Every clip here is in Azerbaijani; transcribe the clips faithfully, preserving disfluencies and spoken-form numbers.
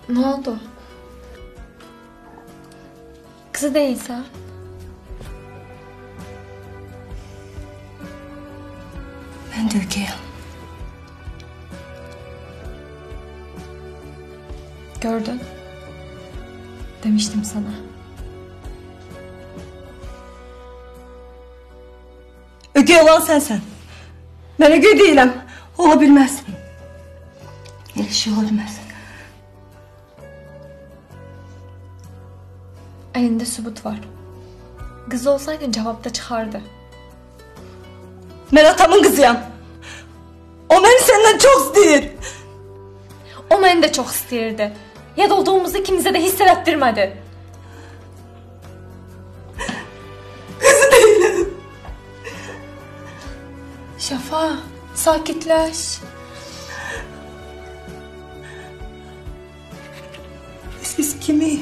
Ne oldu? Kızı değilse? Ben de ögeyim. Gördün. Demiştim sana. Ögey olan sensen. Ben ögey değilim. Olabilmez. Öyle şey olabilmez. Elinde sübut var. Kız olsaydın cevapta çıkardı. Ben atamın kızıyım. O beni senden çok istiyor. O beni de çok istəyirdi. Yad olduğumuzu ikimize de hissettirmedi. Kızı değilim. Şafa, sakitleş. Siz kimi?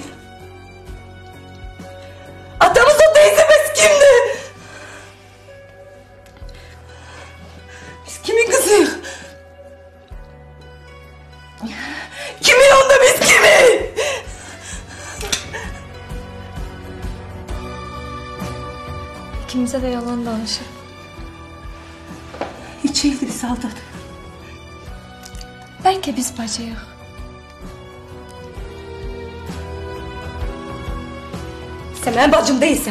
Atamız o teyzemiz kimdi? Biz kimin kızıyız? Kimin onda biz kimi? İkimize de yalan danışır. Hiç ilgisi aldadı. Belki biz bacıyıq. Sen benim bacım değilsen.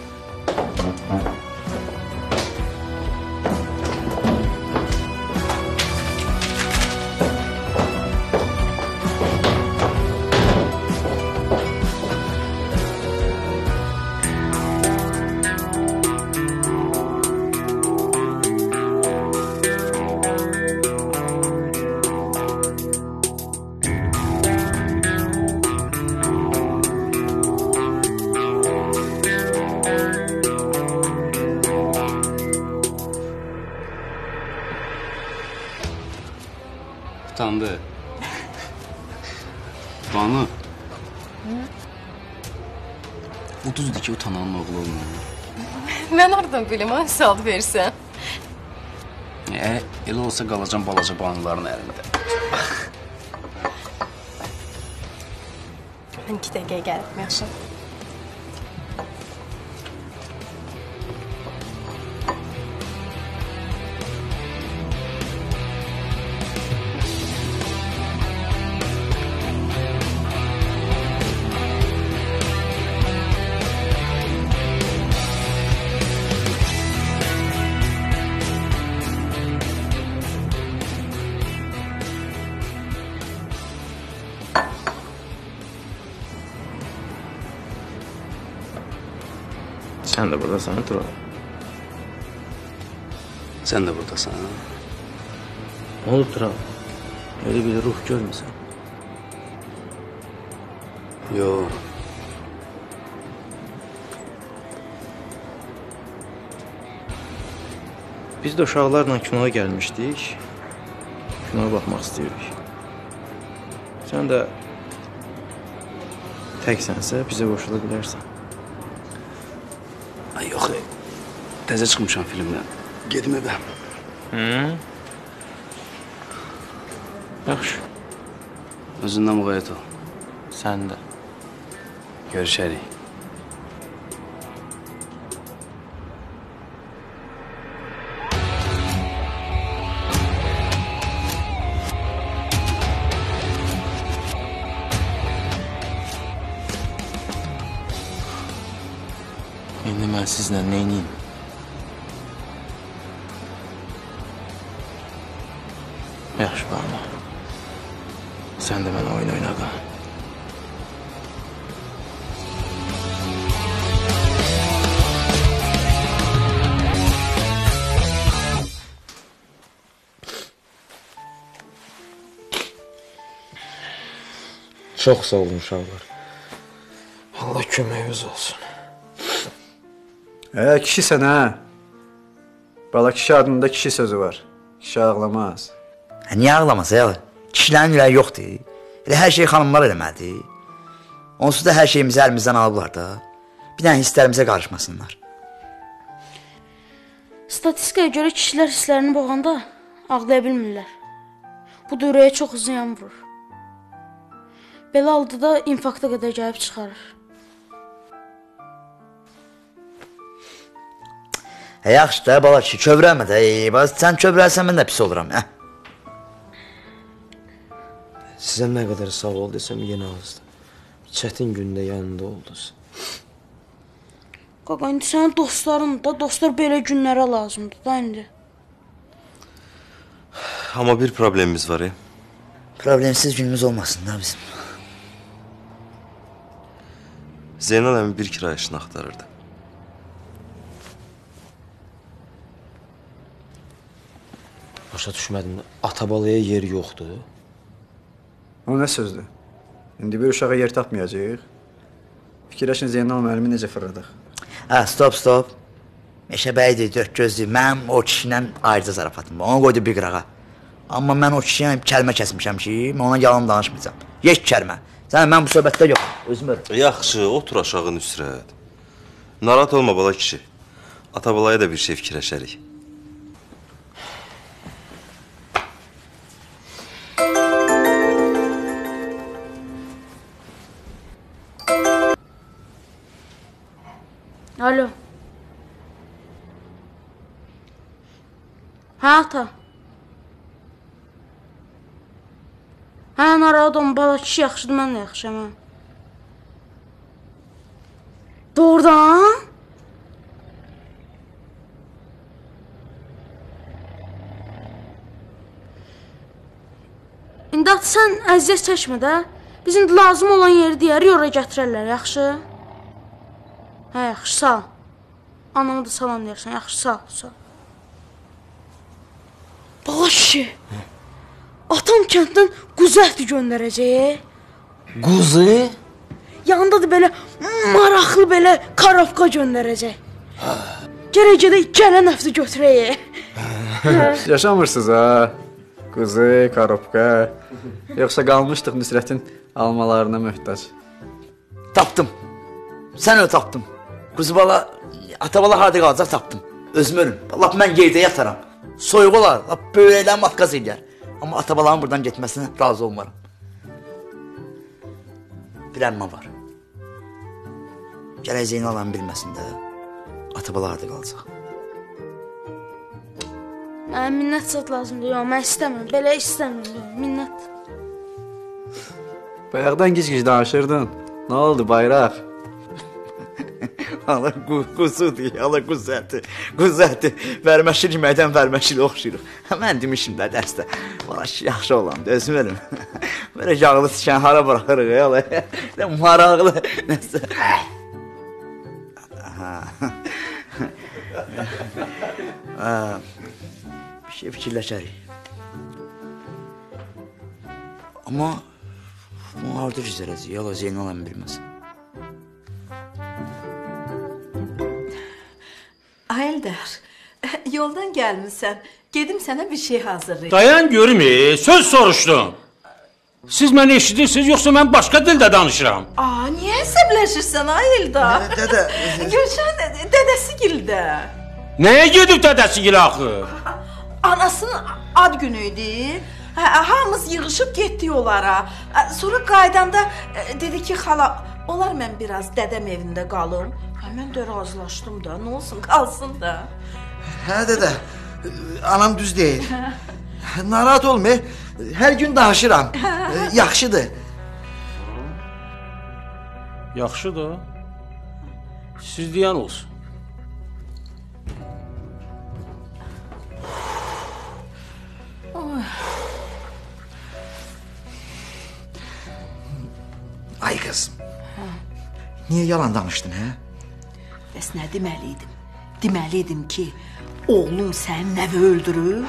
Utandı. Banu. O düzdür ki utananın oğlu olmuyor. Ben oradan bileyim, ha, saat verirsen. E, elə olsa qalacam balaca banuların əlində. Ben iki dəqiqəyə gəlib, yaxşı. Sen de buradasan, Tural. Sen de buradasan. Ne oldu Tural? Öyle bir ruh görmüyorsun. Yo. Biz de uşaqlarla kinoya gelmiştik. Kinoya bakmak istiyorduk. Sen de teksənsə bize qoşula bilərsən. Ay yox, təzə çıxmışam filmdən. Gedim evə. Hı? Yaxşı. Özündən müğayət ol. Sən də. Görüşərik. İndi mən sizlə neyniyim? Yaxşı Banu. Sən də mənə oyun oynadın. Çox sağ olun uşaqlar. Allah köməyiniz olsun. Ee, kişisən ha? Bala kişi adında kişi sözü var. Kişi ağlamaz. Ha, niyə ağlamaz ya? Kişilərin ürəyi yoxdur. Elə hər şey xanımlar eləməlidir. Onsuz da hər şeyimizi əlimizdən alıblar da. Bir dənə hisslərimizə qarışmasınlar. Statistikaya görə kişilər hisslərini boğanda ağlaya bilmirlər. Bu da ürəyə çox ziyan vurur. Belə halda da infarkta qədər gəlib çıxarır. E, yaxşı da, bala kişi, kövrəlmə də. E, baz, sən kövrəlsən, mən də pis oluram, hə? Sizə nə qədər sağ ol desəm yenə azdır. Çətin gündə yanında oldunuz. Qaqa, indi sənin dostların da, dostlar belə günlərə lazımdır da indi. Amma bir problemimiz var, ya. Problemsiz günümüz olmasın da bizim. Zeynal əmi bir kirayəşini axtarırdı. Başa düşmədim, Atabalaya yer yoxdur. O nə sözdür? İndi bir uşağa yer tapmayacaq. Fikirləşin Zeynal müəllimi necə fırladıq? Hə, stop, stop. Meşəbəydir, dörd gözlü. Mənim o kişilə ayrıca zarafatım var. Ona qoydu bir qırağa. Amma mən o kişiyə kəlmə kəsmişəm ki, mən ona yalan danışmayacağım. Yeş kəlmə. Sən mən bu söhbətdə yox. Özüm öyrəm. Yaxşı, otur aşağı Nüsrət. Narahat olma bala kişi. Atabalaya da bir şey fikirləşərik. Alo. Hə, ata. Hə, narahat olma, bala kişi yaxşıdır, mən də yaxşıyam, hə. Doğrudan? İndi at, sən əziyyət çəkmə də. Biz indi lazım olan yeri deyər, ora gətirərlər, yaxşı? Hə, yaxşı, sağ ol. Anama da salam deyərsən, yaxşı, sağ ol, sağ ol. Bala kişi, atam kənddən quzu əti göndərəcək. Quzu? Yanında da belə maraqlı belə karafka göndərəcək. Gərək gedək gələn həftə götürək. Yaşamırsınız ha? Quzu, karobka. Yoxsa qalmışdıq Nüsrətin almalarına möhtac. Tapdım. Sən öyle tapdım. Quzu bala, Atabala harada qalacaq tapdım. Özüm ölüm. Lap mən yerdə yataram. Soyuq olar, lap böyrəklərim atqaz eləyər. Amma Atabalanın buradan getməsinə razı olmaram. Bir əmmə var. Gərək Zeynal'ın bilməsin də Atabala harada qalacaq. Mənə minnət zat lazımdır, yox, mən istəmirəm, belə istəmirəm, yox, minnət. Bayaqdan gic-gic danışırdın. Nə oldu bayraq? Ala quzudur, ala quzu əti, quzu əti. Vərməşil yeməkdən vərməşil oxşayırıq. Mən demişim də dərsdə, valla yaxşı olandı, özüm ölüm. Böyle yağlı tikən hara bıraxırıq, ala. Maraqlı, nəsə. Bir şey fikirləşərik. Amma bunu harada gizlərəcək, yala Zeynal'ın bilməsin. Ayıldar, yoldan gəlmişsən. Gedim sənə bir şey hazırlayım. Dayan görüm, e, söz soruşdum. Siz məni eşidirsiniz, yoxsa mən başqa dildə danışıram? Aa, niyə əsəbləşirsən Ayıldar? Dədə. Gülşən dədəsi gildə. Nəyə gedib dədəsi gilə axı? Anasının ad günüydü. Hə, hamımız yığışıb getdik onlara. Sonra qaydanda dedi ki, xala, olar mən biraz dədəm evində qalım. Hə, mən də razılaşdım da, nə olsun, qalsın da. Hə dədə, anam düz deyil. Narahat olma, hər gün danışıram. Yaxşıdır. Yaxşıdır. Siz deyən olsun. Ay qız, niyə yalan danışdın, hə? Bəs nə deməliydim? Deməliydim ki, oğlum sənin nəvi öldürür.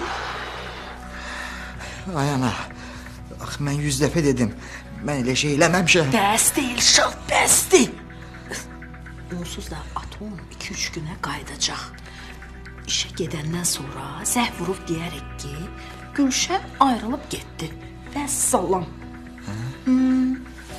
Ay ana, axı mən yüz dəfə dedim, mən elə şey eləməmişəm. Bəs deyil, şah, bəs deyil. Onsuz da atom iki üç günə qaydacaq. İşə gedəndən sonra zəh vurub deyərək ki, Gülşən ayrılıb getdi. Bəs salam. Hmm.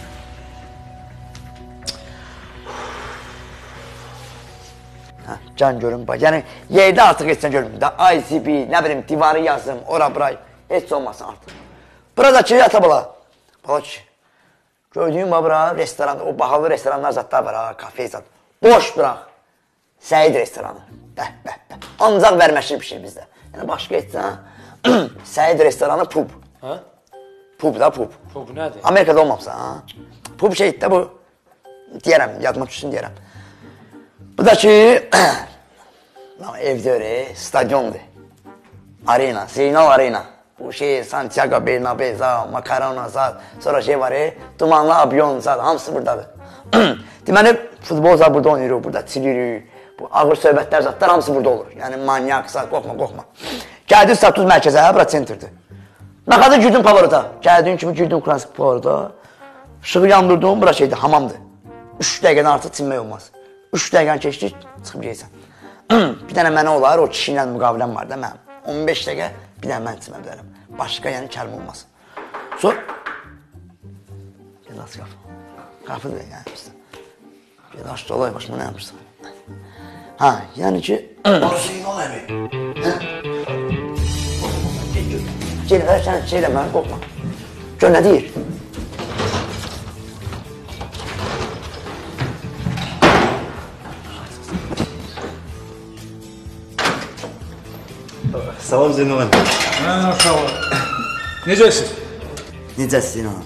Hə, can görüm bax, yəni yerdə artıq heç nə görmür də, I C B, nə bilim, divarı yazım, ora buray, heç olmasın artıq. Burada ki, yata bala, bala ki, Gördüyün var bura, restoranda, o bahalı restoranlar zatlar var ha, kafe zat. Boş bıraq. Səid restoranı. Bəh, bəh, bəh. Ancaq verməşir bir şey bizdə. Yəni başqa etsən, Səid restoranı pub. Hə? Pub da pub. Pub nədir? Amerikada olmamısan ha. Pub şeydir də bu. Deyərəm, yadıma düşsün deyərəm. Bu da ki, evdə öyle, stadyondur. Arena, Zeynal Arena. Bu şey, Santiago Bernabeu, zat, Makarona, zat. Sonra şey var, e, Dumanlı Abyon, zat. Hamısı buradadır. Deməli, futbol zat burada oynayırıq, burada çilirik. Bu ağır söhbətlər zatlar hamısı burada olur. Yəni manyak, zat, qorxma, qorxma. Gəldin status mərkəzə, bura centerdir. Məxadı girdin pavarota. Gəldiyin kimi girdin Ukraynsk pavarota. Işığı yandırdın, bura şeydir, hamamdır. Üç dəqiqədən artıq çinmək olmaz. Üç dəqiqən keçdik, çıxıb geysən. Bir dənə mənə olar, o kişi ilə müqaviləm var da mənim. on beş dəqiqə bir dənə mən çimə bilərəm. Başqa yəni kəlmə olmaz. Sonra... Gel aç qapı. Qapıdır yəni bizdən. Gel aç da olay başıma nə yapırsan. Ha, yəni ki... Zeynal əmi. Gel, ver sən şey eləmə, qorxma. Gör nə deyir? Salam Zeynal əmi. Hə, sağ ol. Necəsiz? Necəsiz Zeynal?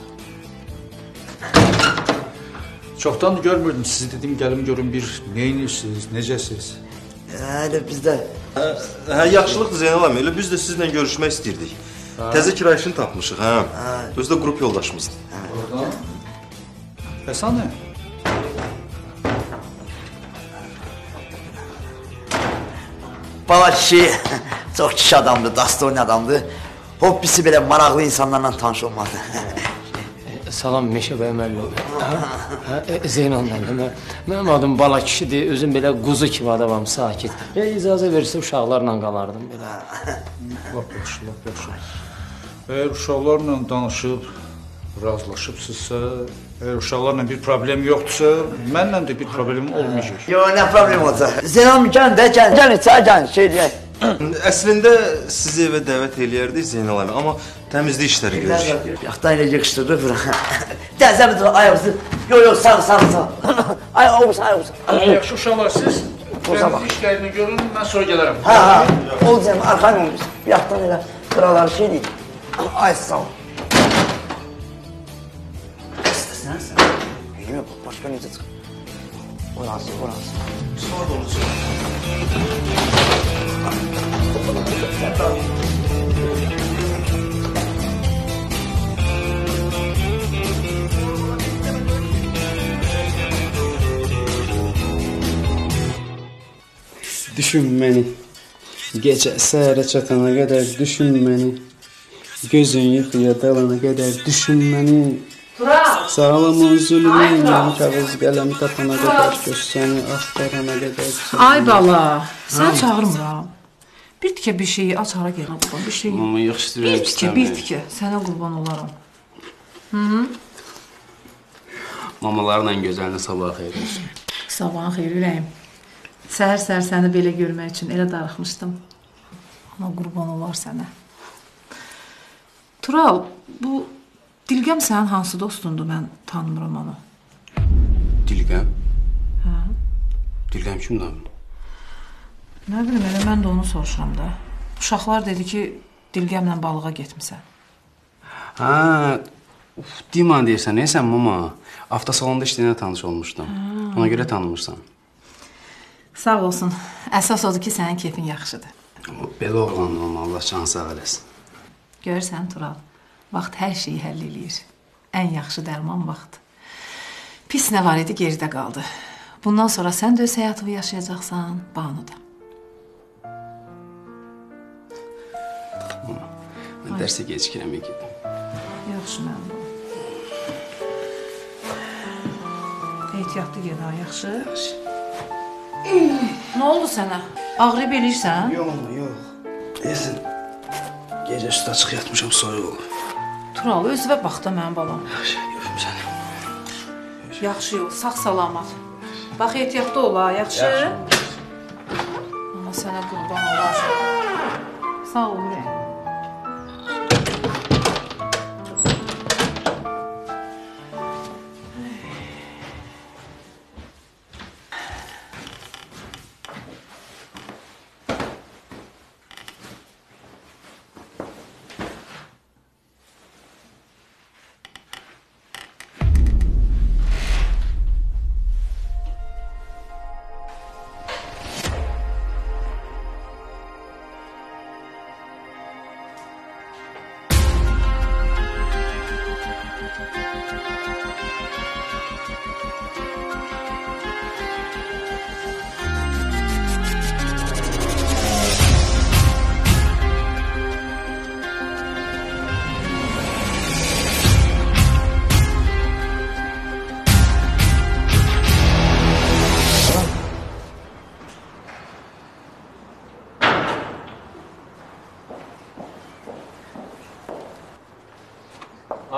Çoxdan görmürdüm sizi, dedim gəlim görün bir neyinirsiniz, necəsiz? Hələ bizdə... Hə, yaxşılıqdır Zeynal əmi. Elə biz də sizinlə görüşmək istəyirdik. Təzə kirayışını tapmışıq, hə? Özü də qrup yoldaşımızdır. Oradan? Həsanı? Bala kişi çox kişi adamdır, dastorun adamdır. Hobbisi belə maraqlı insanlarla tanış olmadı. Salam Meşə bəy müəllim. Zeynal müəllim. Mənim adım Bala kişidir. Özüm belə quzu kimi adamam, sakit. Və icazə verirsə uşaqlarla qalardım belə. Lap yaxşı, lap yaxşı. Əgər uşaqlarla danışıb, razılaşıbsınızsa, əgər uşaqlarla bir problem yoxdursa, mənlə də bir problem olmayacaq. Yox, nə problem olacaq? Zeynal gəlin də, gəlin, gəlin, çay gəlin, şey deyək. Əslində sizi evə dəvət eləyərdik Zeynal əmi, amma təmizlik işləri görürük. Yaxdan elə yığışdırırıq bura. Dəzə bir ayağınızı, yox, yox, sağ, sağ, sağ. Ayağınızı, ayağınızı. Yaxşı uşaqlar, siz təmizlik işlərini görün, mən sonra gələrəm. Hə, hə, olacaq, arxayın olmuş. Yaxdan elə buraları şey deyil. Ay, sağ ol. İstəsən sən. Yürü, başqa necə çıx. Orası, orası. Sağ olun. Düşün məni, gecə səhərə çatana qədər düşün məni, gözün yuxuya dalana qədər düşün məni. Sağlamın zülmün, kağız qələm tapana qədər, göz səni axtarana qədər. Ay bala, sən çağırmıram. Bir tikə bir şeyi aç hara gələn qurban, bir şeyi. Mama yox istəyirəm. Bir tikə, bir tikə, sənə qurban olaram. Hı-hı. Mamalarla gözəlinə sabah xeyir olsun. Sabahın xeyir ürəyim. Səhər-səhər səni belə görmək üçün elə darıxmışdım. Ana qurban olar sənə. Tural, bu Dilgəm sənin hansı dostundur, mən tanımıram onu. Dilgəm? Hə? Dilgəm kimdir abi? Nə bilim, elə mən də onu soruşuram da. Uşaqlar dedi ki, Dilgəmlə balığa getmisən. Hə, uf, Diman deyirsən, neysən mama? Avtosalonda işləyənə tanış olmuşdum. Ha. Ona görə tanımırsan. Sağ olsun. Əsas odur ki, sənin keyfin yaxşıdır. Belə oğlan olma, Allah canı sağ eləsin. Görürsən, Tural, vaxt hər şeyi həll eləyir. Ən yaxşı dərman vaxt. Pis nə var idi, geridə qaldı. Bundan sonra sən də öz həyatını yaşayacaqsan, Banu da. Mama, mən dərsə gecikirəm gedim. Yaxşı, mənim bu. Ehtiyatlı ged ha, yaxşı? Yaxşı. Nə oldu sənə? Ağrıyıb eləyirsən? Yox, yox. Deyəsən, gecə üstə açıq yatmışam, soyuq olur. Tural, özünə bax da mənim balam. Yaxşı, öpüm səni. Yaxşı yol, sağ salamat. Bax, ehtiyatlı ol ha, yaxşı? Yaxşı. Amma sənə qurban olar. Sağ ol, ürək.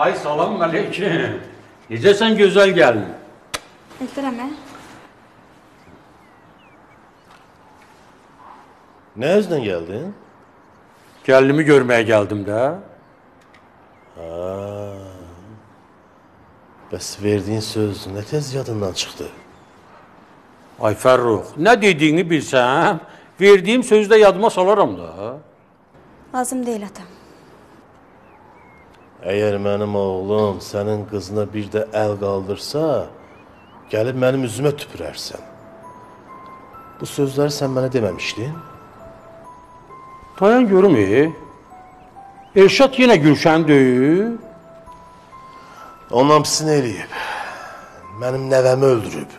Ay salam aleyküm. Necəsən gözəl gəlin? Eldirəmə. Nə özdən gəldin? Gəlinimi görməyə gəldim də. Ha. Bəs verdiyin söz nə tez yadından çıxdı? Ay Fərrux, nə dediyini bilsəm, verdiyim sözü də yadıma salaram da. Lazım deyil ata. Əgər mənim oğlum sənin qızına bir də əl qaldırsa, gəlib mənim üzümə tüpürərsən. Bu sözləri sən mənə deməmişdin? Dayan görüm, e? Elşad yenə Gülşəni döyüb. Ondan pisini eləyib. Mənim nəvəmi öldürüb.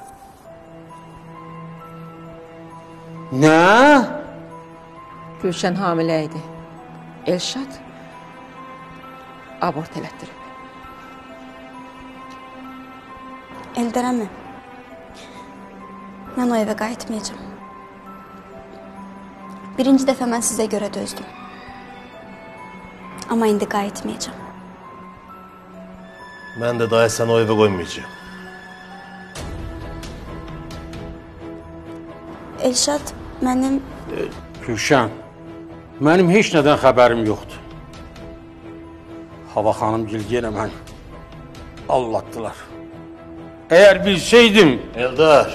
Nə? Gülşən hamilə idi. Elşad abort elətdirib. Eldirəmə. Mən o evə qayıtmayacağam. Birinci dəfə mən sizə görə dözdüm. Amma indi qayıtmayacağam. Mən də dayı səni o evə qoymayacağım. Elşad mənim... E, Gülşən, mənim heç nədən xəbərim yoxdur. Hava xanım Gilgənə mən allatdılar. Əgər bilsəydim... Eldar,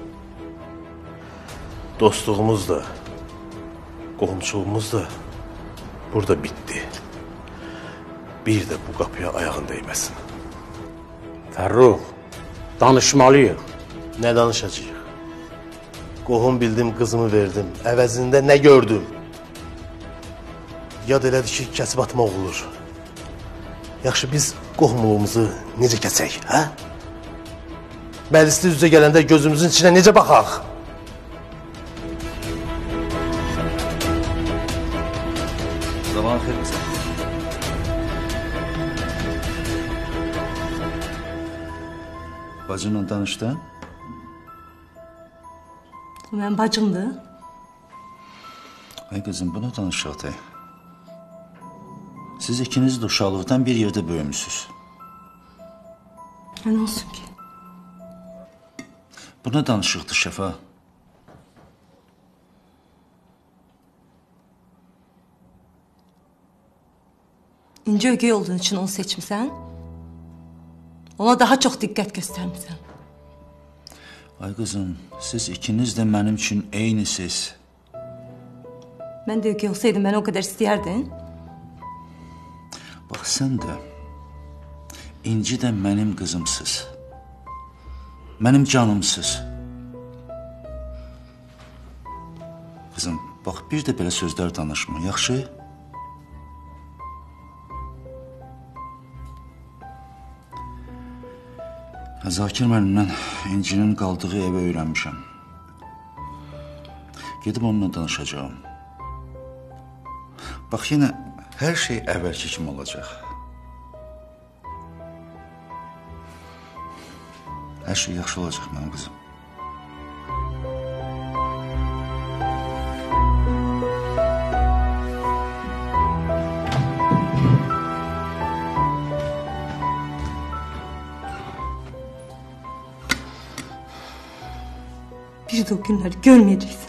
dostluğumuz da, qohumçuluğumuz da burada bitdi. Bir də bu qapıya ayağın dəyməsin. Fərrux, danışmalıyıq. Nə danışacağıq? Qohum bildim, qızımı verdim. Əvəzində nə gördüm? Yad elədi ki, kəsib atmaq olur. Yaxşı, biz qohumluğumuzu necə kəsək, hə? Məclisdə üzə gələndə gözümüzün içinə necə baxaq? Zaman xeyir misin? Bacınla danışdın? Mən bacımdır. Ay qızım, buna danışaq da. Siz ikiniz də uşaqlıqdan bir yerdə böyümüsünüz. Nə olsun ki? Buna danışıqdır Şəfa. İnci ögey olduğun için onu seçmişsən. Ona daha çox diqqət göstərmişsən. Ay qızım, siz ikiniz də mənim üçün eynisiz. Mən də ögey olsaydım, mən o qədər istəyərdin. Bax, sən də, İnci də mənim qızımsız. Mənim canımsız. Qızım, bax, bir də belə sözlər danışma, yaxşı? Zakir müəllimdən İncinin qaldığı evə öyrənmişəm. Gedib onunla danışacağım. Bax, yenə hər şey əvvəlki kimi olacaq. Hər şey yaxşı olacaq mənim qızım. Bir də o günləri görməyəcəksən.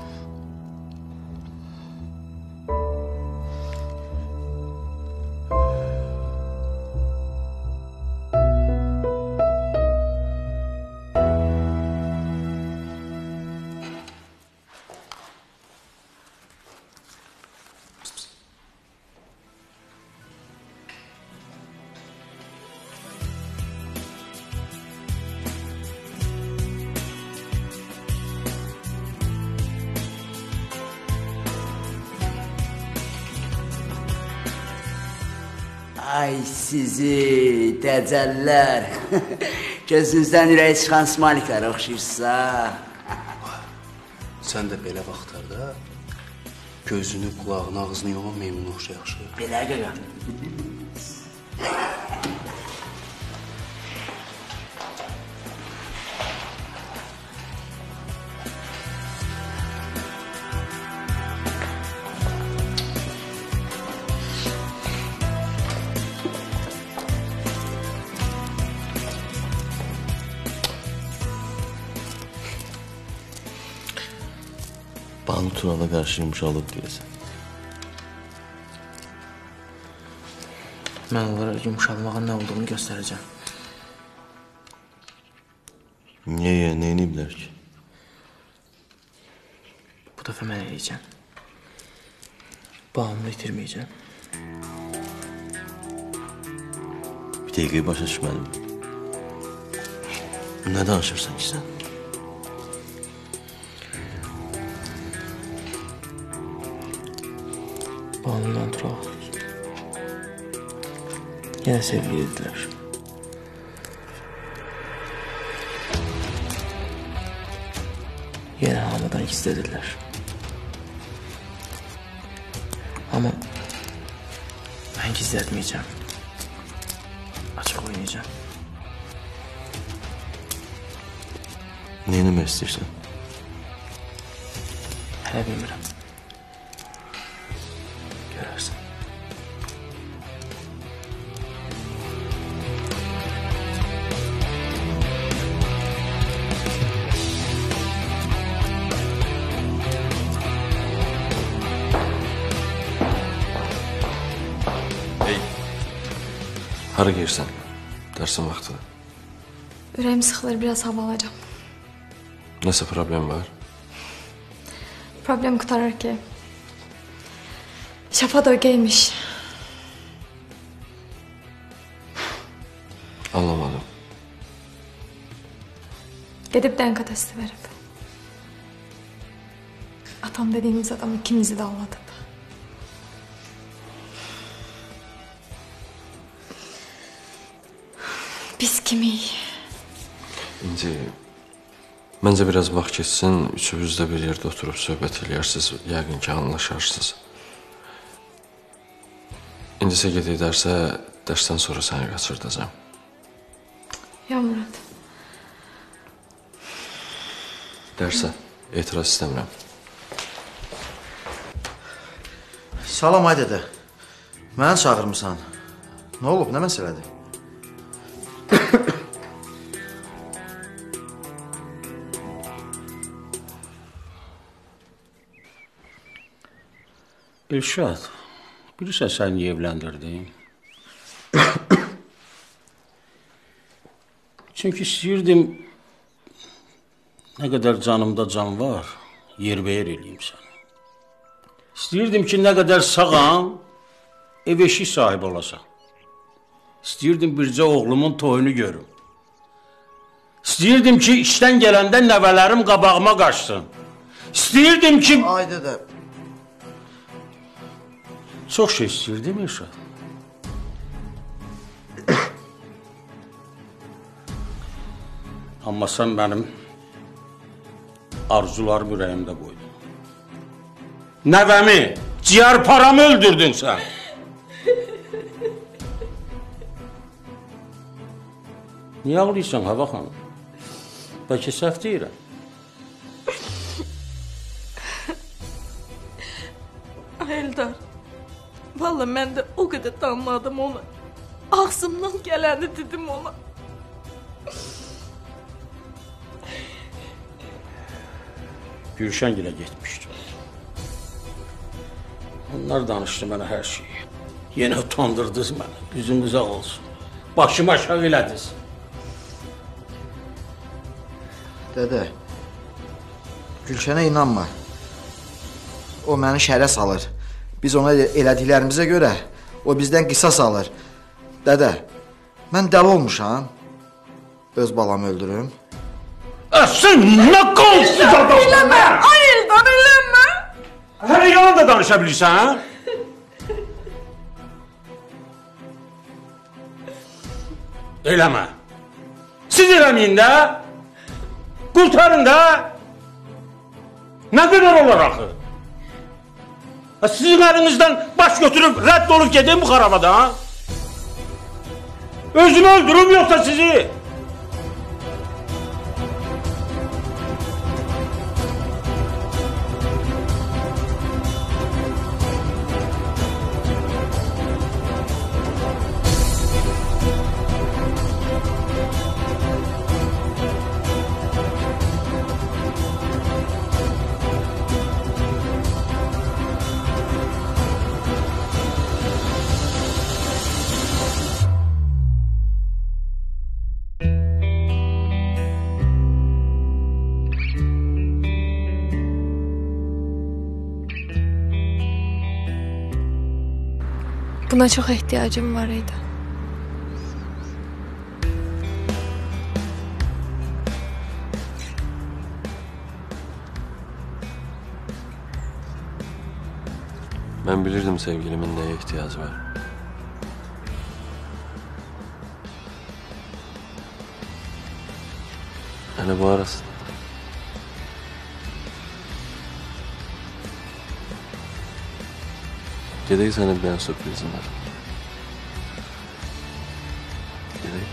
Ay sizi dəcəllər. Gözünüzdən ürəyi çıxan smaliklərə oxşayırsa. Sən də belə vaxtlarda gözünü, qulağını, ağzını yoman meymunu oxşa yaxşı. Belə qaqa. Banu Turan'a qarşı yumuşalıb deyəsən. Mən onlara yumuşalmağın nə olduğunu göstərəcəm. Niyə, nə ediblər ki? Bu dəfə mən eləyəcəm. Bağımını itirməyəcəm. Bir dəqiqəyə başa düşmədim. Nə danışırsan ki sən? Bağımdan Turaq. Yenə sevgili edilər. Yenə hamıdan istədilər. Amma mən gizlətməyəcəm. Açıq oynayacağım. Nə eləmək istəyirsən? Hələ bilmirəm. Görərsən. Hara gelirsən? Dərsin vaxtıdır. Ürəyim sıxılır, biraz hava alacağım. Nəsə problem var? Problem qurtarır ki, Şafad ögeymiş. Anlamadım. Gedib D N K testi verib. Atam dediğimiz adam ikimizi de aldadı. Biz kimik? İnci, məncə biraz vaxt keçsin, üçümüz də bir yerdə oturub söhbət eləyərsiniz, yəqin ki, anlaşarsınız. İndisə gedək dərsə, dərsdən sonra səni qaçırdacağım. Ya Murad. Dərsə, etiraz istəmirəm. Salam, ay dədə. Mənə çağırmısan. Nə olub, nə məsələdir? Elşad, bilirsən sən niyə evləndirdin? Çünki istəyirdim, nə qədər canımda can var, yerbəyər eləyim səni. İstəyirdim ki, nə qədər sağam, ev eşik sahibi olasan. İstəyirdim bircə oğlumun toyunu görüm. İstəyirdim ki, işdən gələndə nəvələrim qabağıma qaçsın. İstəyirdim ki... Ay dədə. Çox şey istəyirdim, Elşad. Amma sən mənim arzularım ürəyimdə qoydun. Nəvəmi, ciyər paramı öldürdün sən. Niyə ağlayırsan, Hava xanım? Bəlkə səhv deyirəm. Eldar, valla mən də o qədər danladım onu. Ağzımdan gələni dedim ona. Gülşən gilə getmişdim. Onlar danışdı mənə hər şeyi. Yenə utandırdınız məni, yüzünüz ağ olsun. Başımı aşağı elədiniz. Dədə, Gülşənə inanma. O məni şərə salır. Biz ona elədiklərimizə görə o bizdən qisas alır. Dədə, mən dəli olmuşam. Öz balamı öldürüm. Sən nə qolsuz adamsın? Eləmə, ay Eldar, eləmə. Hələ yalan da danışa bilirsən, hə? Eləmə. Siz eləməyin də. Qurtarın da. Nə qədər olar axı? Sizin əlinizdən baş götürüb rədd olub gedin bu xarabada, ha? Özümü öldürüm yoxsa sizi? Buna çox ehtiyacım var idi. Ben bilirdim sevgilimin neye ihtiyacı var. Hani bu arasında. Gedək sənə bir dənə sürprizim var. Gedək.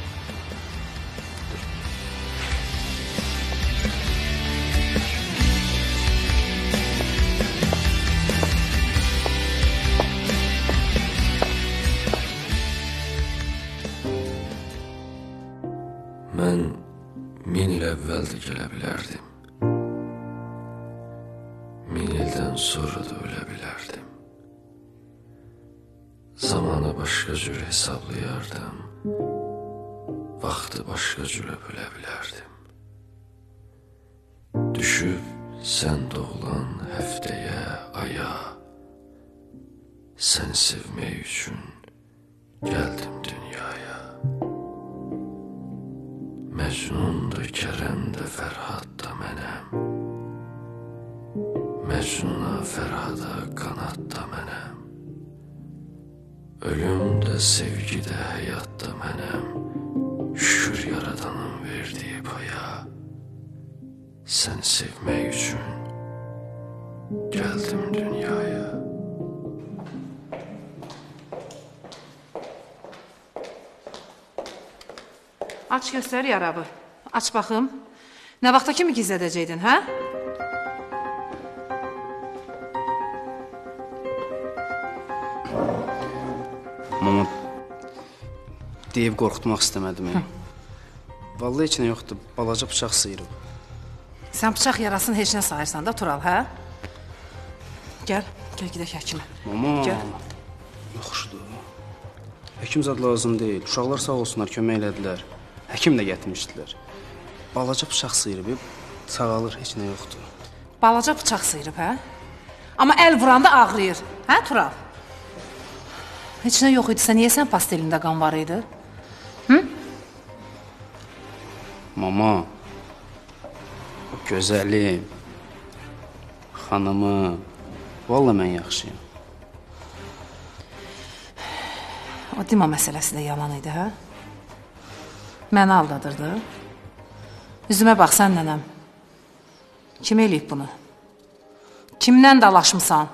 Mən min il əvvəl də gələ bilərdim. Min ildən sonra da ölə bilərdim. Zamanı başqa cür hesablayardım. Vaxtı başqa cürə bölə bilərdim. Düşüb sən doğulan həftəyə, aya, səni sevmək üçün gəldim dünyaya. Məcnun da, Kərəm də, Fərhad da mənəm. Məcnuna, Fərhada qanad da mənəm. Ölüm də, sevgi də, həyat da mənəm. Şükür yaradanın verdiyi paya. Səni sevmək üçün gəldim dünyaya. Aç göstər yarabı. Aç baxım. Nə vaxta kimi gizlədəcəkdin, hə? Mama, deyib qorxutmaq istəmədim. Vallahi heç nə yoxdur, balaca bıçaq sıyırıb. Sən bıçaq yarasını heç nə sayırsan da Tural, hə? Gəl, gəl gedək həkimə. Mama, Gəl. yaxşıdır. Həkim zad lazım deyil. Uşaqlar sağ olsunlar, kömək elədilər. Həkim də gətirmişdilər. Balaca bıçaq sıyırıb, sağalır, heç nə yoxdur. Balaca bıçaq sıyırıb, hə? Amma əl vuranda ağrıyır, hə Tural? Heç nə yox idisə, niyə sən pastelində qan var idi? Hı? Mama, gözəlim, xanımı, vallahi mən yaxşıyım. O Dima məsələsi də yalan idi, hə? Məni aldadırdı. Üzümə bax, sən nənəm. Kim eləyib bunu? Kimdən dalaşmısan?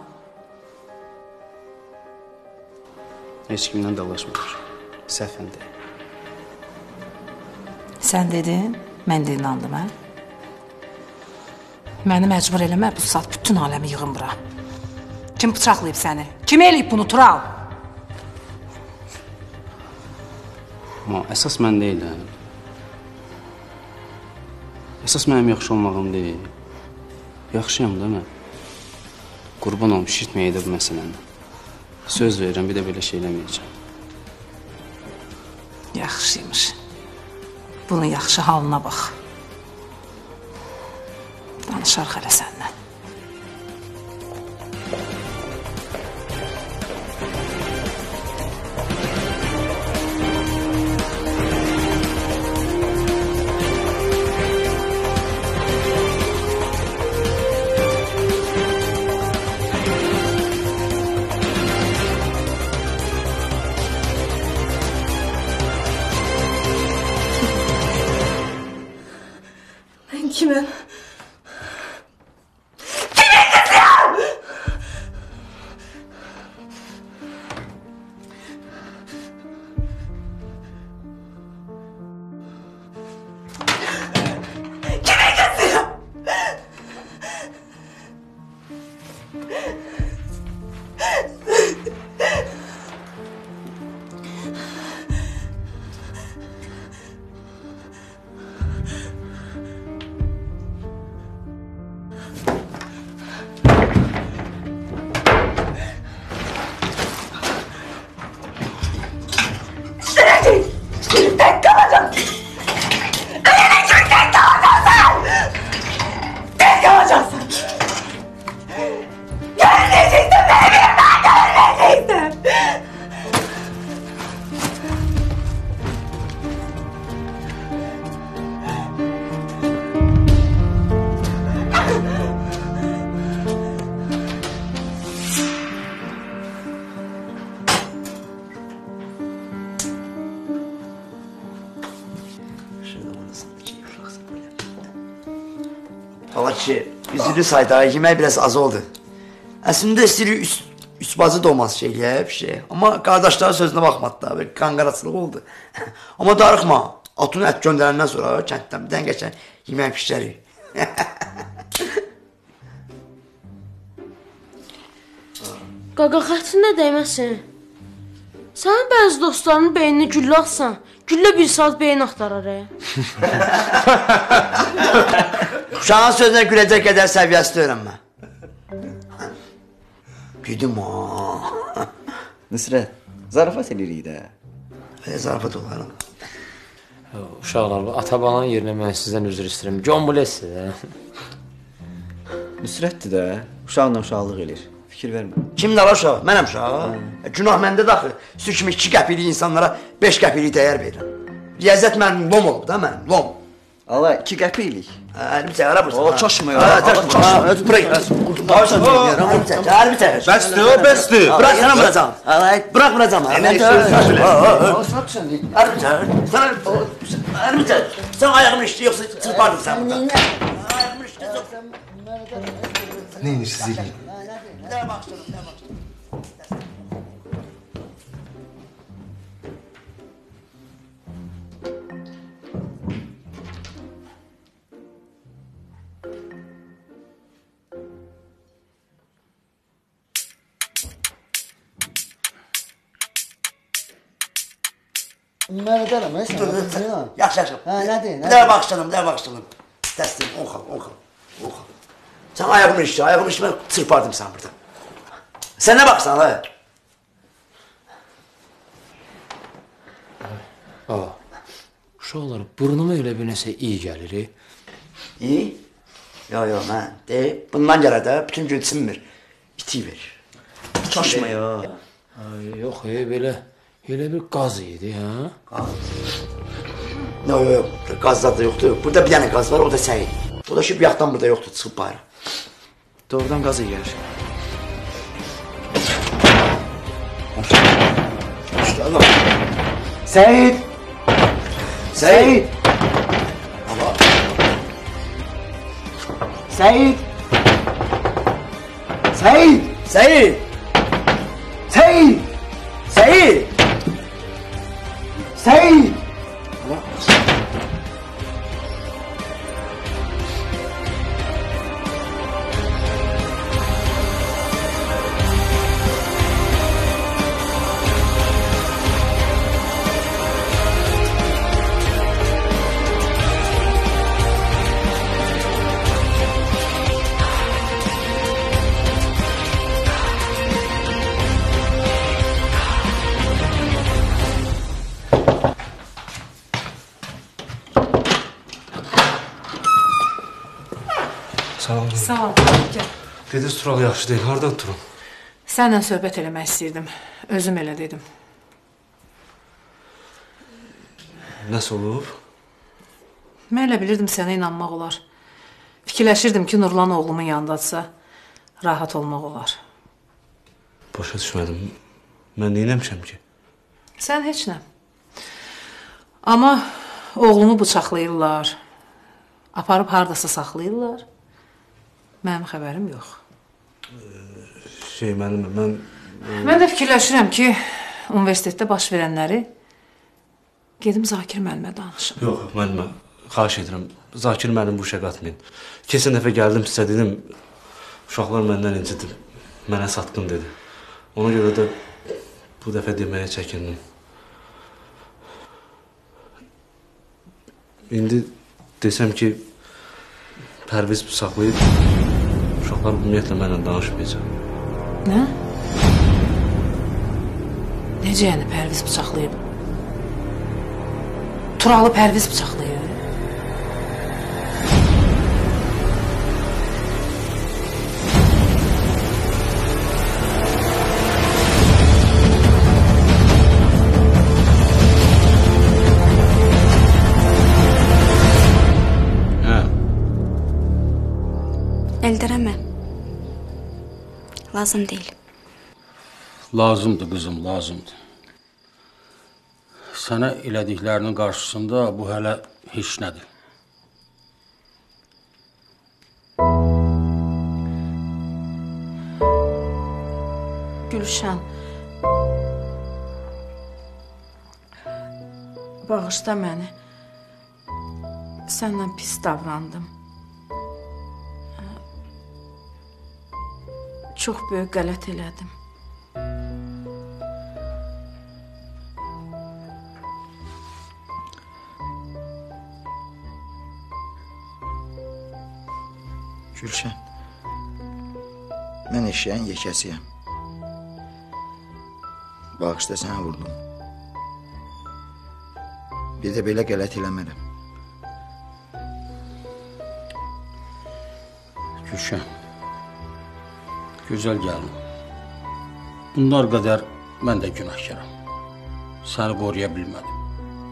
Heç kimdən dalaşmır. Səhvən deyil. Sən dedin, mən də inandım, hə? Məni məcbur eləmə, bu saat bütün aləmi yığın bura. Kim bıçaqlayıb səni? Kim eləyib bunu, Tural? Amma əsas mən deyiləm. Əsas mənim yaxşı olmağım deyil. Yaxşıyam da mən. Qurban olmuş, şişirtməyə də bu məsələni. Söz verirəm, bir də belə şey eləməyəcəm. Yaxşıymış. Bunun yaxşı halına bax. Danışarıq hələ səndən. Kimim? Valla ki, üzülü sayda, yemək biraz az oldu. Əslində istəyirik üst, üst bacı da olmaz şeyə, bir şey. Amma qardaşları sözünə baxmadı da, bir qanqaraçılıq oldu. Amma darıxma, atını ət göndərəndən sonra kənddən bir dən geçən yemək pişirik. Qaqa xətrinə dəyməsin. Sənin bəzi dostlarının beynini güllə atsan, güllə bir saat beyin axtarar. Uşağın sözünə güləcək qədər səviyyəsi öyrənmə. Güdüm ha. Nusret, zarafat edirik də. E, zarafat olar. Uşaqlar, ata-balanın yerinə mən sizdən üzr istəyirəm. John Bless'dir. Nusretdir də, uşaqla uşaqlıq eləyir. Fikir vermə. Kimdir ala uşaq? Mənəm uşaq. E, günah məndə daxı. Su kimi iki qəpilik insanlara beş qəpilik dəyər verirəm. Riyaziyyət mənim lom olub da mənim, lom. Allah, iki qəpilik. Əlimi çək, ara bursa. O, çaşma ya. Çaşma, bırak. Bağırsan deyirəm, əlimi çək, əlimi çək. Bəsdir, o bəsdir. Bırak, sana vuracağım. Bırak vuracağım. Əlimi çək. Əlimi çək. Sən ayağımı işləyir, yoxsa çırpardın sən burada. Ayağımı işləyir. Neymiş siz eləyin? Nə baxışdırım, nə baxışdırım. Mən edərəm, ə, sən? Yaxşı, yaxşı. Hə, nədir? Bir daha baxışdırım, bir daha baxışdırım. Dəstim, on xal, on xal, on xal. Sən ayağımı işləyir, ayağımı işləyir, mən çırpardım sən burada. Sən nə baxsan, hə? Aa, uşaqlar, burnuma elə bir nəsə iyi gəlir. İyi? Yo, yo, mən deyib, bundan gələ də bütün gün çinmir, iti verir. Çaşma ya. Ay, yox, e, belə, elə bir qaz idi, hə? Qaz? Yo, yo, yo, qazlar da yoxdur. Burada bir dənə qaz var, o da səyin. O da ki, bir yaxdan burada yoxdur, çıxıb bayra. Doğrudan qaz yiyər. Səyid! Səyid! Səyid! Səyid! Səyid! Səyid! Səyid! Səyid! Salam. Salam. Gəl. Dediniz Tural yaxşı deyil. Hardan Tural? Sənlə söhbət eləmək istəyirdim. Özüm elə dedim. Nəsə olub? Mən elə bilirdim sənə inanmaq olar. Fikirləşirdim ki, Nurlan oğlumun yanındadsa, rahat olmaq olar. Başa düşmədim. Mən neynəmişəm ki? Sən heç nə. Amma oğlumu bıçaqlayırlar. Aparıb hardasa saxlayırlar. Mənim xəbərim yox. Şey, mənim, mən... Mən də fikirləşirəm ki, universitetdə baş verənləri gedim Zakir müəllimə danışım. Yox, müəllimə, xahiş edirəm. Zakir müəllim bu işə qatmayın. Keçən dəfə gəldim sizə dedim, uşaqlar məndən incidir, mənə satqın dedi. Ona görə də bu dəfə deməyə çəkindim. İndi desəm ki, Pərviz saxlayıb, uşaqlar ümumiyyətlə mənlə danışmayacaq. Nə? Necə yəni Pərviz bıçaqlayıb? Turalı Pərviz bıçaqlayıb? Eldirəmə. Lazım deyil. Lazımdır qızım, lazımdır. Sənə elədiklərinin qarşısında bu hələ heç nədir. Gülşən, bağışla məni. Səndən pis davrandım. Çox böyük qələt elədim. Gülşən, mən eşyəyin yekəsiyəm. Bağışda sənə vurdum. Bir də belə qələt eləmərəm. Gülşən, gözəl gəlin. Bunlar qədər mən də günahkaram. Səni qoruya bilmədim.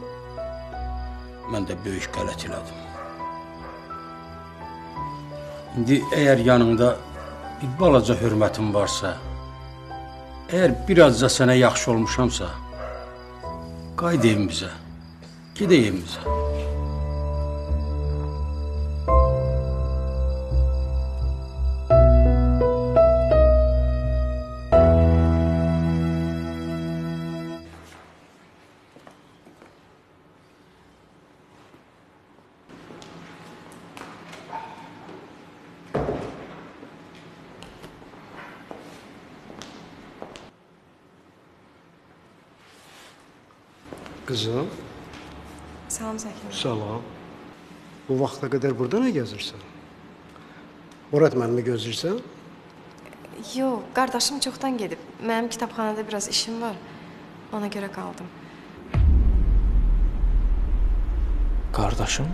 Mən də böyük qələt elədim. İndi əgər yanında bir balaca hörmətim varsa, əgər biraz da sənə yaxşı olmuşamsa, qayıt evimizə, gedək evimizə. Qızım, Salam Zəkir. salam. Bu vaxta qədər burada nə gəzirsən? Murad müəllimi gözləyirsən? Yox, qardaşım çoxdan gedib. Mənim kitabxanada biraz işim var. Ona görə qaldım. Qardaşım?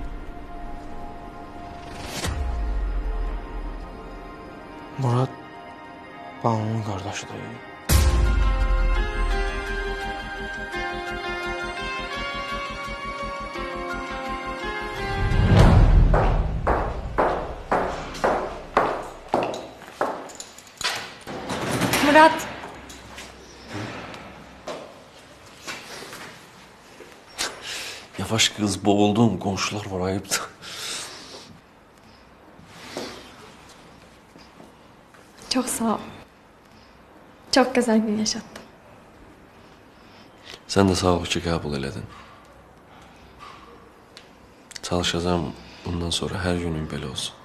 Murad Banunun qardaşıdır. Murad. Yavaş kız, boğuldum. Komşular var, ayıptı. Çox sağ ol. Çox gözəl gün yaşatdın. Sen de sağ ol ki qəbul elədin. Çalışacağım bundan sonra her günün belə olsun.